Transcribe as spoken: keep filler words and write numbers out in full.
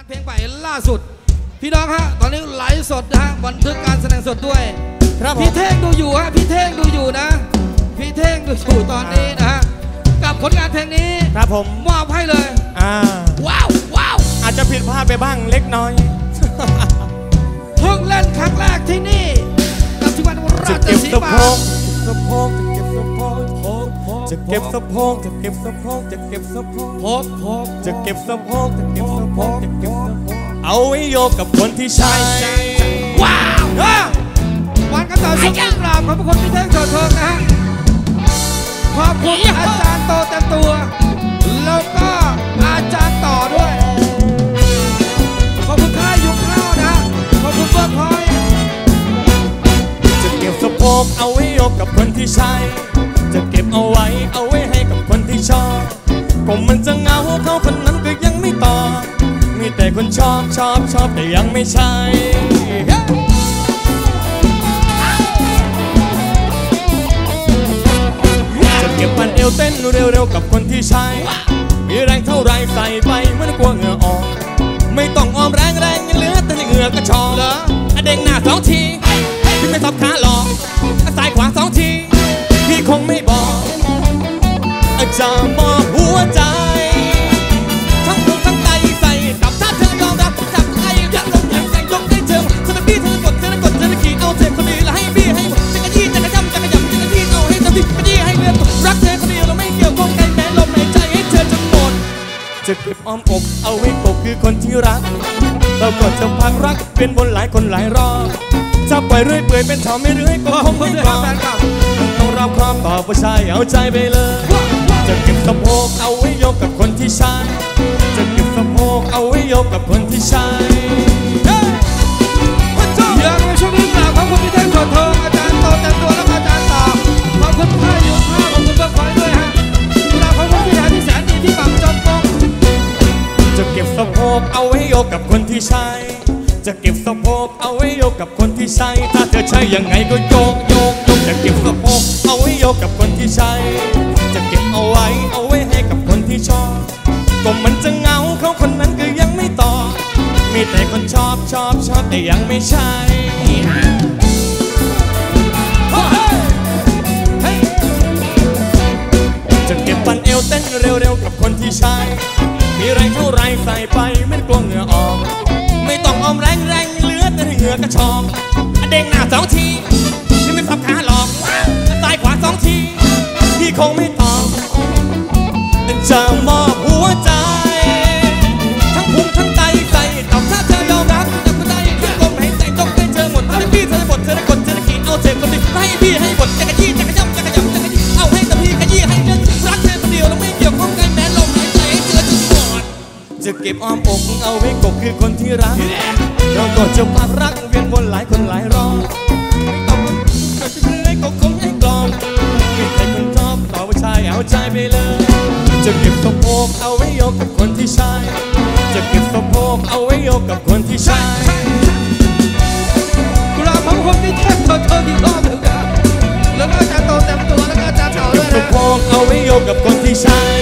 เพลงใหม่ล่าสุดพี่น้องฮะตอนนี้ไลฟ์สดนะฮะบันทึกการแสดงสดด้วยพี่เท่งดูอยู่ฮะพี่เท่งดูอยู่นะพี่เท่งดูอยู่ตอนนี้นะฮะกับผลงานเพลงนี้ครับผมมอบให้เลยอ่าว้าวว้าวอาจจะผิดพลาดไปบ้างเล็กน้อยเพิ่งเล่นครั้งแรกที่นี่กับที่วันราชสีมาสะโพกจะเก็บสะโพกจะเก็บสะโพกจะเก็บสะโพกจะเก็บสะโพกโพกโพกจะเก็บสะโพกจะเก็บสะโพกจะเก็บสะโพกเอาไว้โยกกับคนที่ใช่ว้าววันกันต่อช่วงกราบขอบคุณพี่เท่งโสดเทิงนะฮะขอบคุณอาจารย์โตเต็มตัวแล้วก็อาจารย์ต่อด้วยขอบคุณค่ายยุคข้าวนะขอบคุณเบิร์ดพอยจะเก็บสะโพกเอาไว้โยกกับคนที่ใช่จะเก็บเอาไว้เอาไว้ให้กับคนที่ชอบก็มันจะเหงาเขาคนนั้นก็ยังไม่ตอบมีแต่คนชอบชอบชอบแต่ยังไม่ใช่จะเก็บมันเอวเต้นเร็วๆกับคนที่ใช่มีแรงเท่าไรใส่ไปไม่ต้องกลัวเหงื่อออกไม่ต้องออมแรงแรงยังเหลือแต่เหงื่อก็ชอเหรอเด้งหน้าสองทีพี่ไม่ทับขาหลอกซ้ายขวาสองทีพี่คงไม่บอกจะมอบหัวใจทั้งหัวทั้งใจใส่ตับถ้าเธอยอมรับจับไอ้ยัดลงอย่างแสงยกได้เจอเธอบี้เธอกดเธอกดเธอขี่เอาเจ็บคนดีแล้วให้บี้ให้หมดจะกระยี่จะกระยำจะกระยำจะกระยี่เอาให้เธอบี้กระยี่ให้เลือดรักเธอคนเดียวเราไม่เกี่ยวข้องกันแม้ลมหายใจให้เธอจนหมดจะเก็บอ้อมอกเอาไว้ปกคือคนที่รักเราก็จะพักรักเป็นบนหลายคนหลายรอบจะปล่อยเรื่อยเปื่อยเป็นเถาไม่เรื่อยก็คงไม่กล้าต้องรับความต่อผู้ชายเอาใจไปเลยจะเก็บสะโพกเอาไว้ยกกับคนที่ใช่จะเก็บสะโพกเอาไว้ยกกับคนที่ใช่ยังในช่วงนี้กราบขอบคุณพี่เท่งโสดเทิงอาจารย์โตเต็มตัวและอาจารย์ต่อขอบคุณค่ายยุคข้าวขอบคุณเบิร์ดพอยด้วยฮะกราบขอบคุณพี่ชายที่แสนดีที่บังจอมปงจะเก็บสะโพกเอาไว้ยกกับคนที่ใช่จะเก็บสะโพกเอาไว้โยกกับคนที่ใช่ถ้าเธอใช่ยังไงก็โยกโยกโยกจะเก็บสะโพกเอาไว้โยกกับคนที่ใช่จะเก็บเอาไว้เอาไว้ให้กับคนที่ชอบก็มันจะเหงาเขาคนนั้นก็ยังไม่ตอบมีแต่คนชอบชอบชอบแต่ยังไม่ใช่จะเก็บปันเอวเต้นเร็วๆกับคนที่ใช่มีแรงเท่าไรใส่ไปไม่กลัวเหงื่อออกไม่ต้องออมแรงแรงเหลือแต่เหงื่อกระชอกเด้งหน้าสองทีพี่ไม่พับขาหลอกซ้ายขวาสองทีพี่คงไม่ตอบจะมอบหัวใจทั้งพุงทั้งใจใส่ตับถ้าเธอยอมรับจับก็ได้เพื่อลมหายใจต้องได้เจอหมดเธอได้พี่เธอได้หมดเธอได้กดเธอได้ขี่เอาเจ็บคนดีให้พี่ให้หมดจะกระยี่จะกระย่ำจะกระยำจะกระยี่เอาให้แต่พี่กระยี่ให้เลือดรักเธอคนเดียวเราไม่เกี่ยวข้องกันแม้ลมหายใจให้เธอจนหมดจะเก็บอ้อมอกเอาไว้กบคือคนที่รักเราก็จะพักรักเวียนวนหลายคนหลายรอบไม่ต้องก็จะเรื่อยก็คงให้กลอมมีแต่คนชอบต่อผู้ชายเอาใจไปเลยจะเก็บสะโพกเอาไว้โยกกับคนที่ใช่จะเก็บสะโพกเอาไว้โยกกับคนที่ใช่กราบขอบคุณพี่เท่งโสดเทิงอีกรอบหนึ่งนะแล้วก็อาจารย์โตเต็มตัวแล้วก็อาจารย์ต่อด้วยนะจะเก็บสะโพกเอาไว้โยกกับคนที่ใช่